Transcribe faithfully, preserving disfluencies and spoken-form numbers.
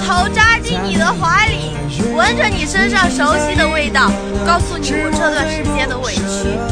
头扎进你的怀里，闻着你身上熟悉的味道，告诉你我这段时间的委屈。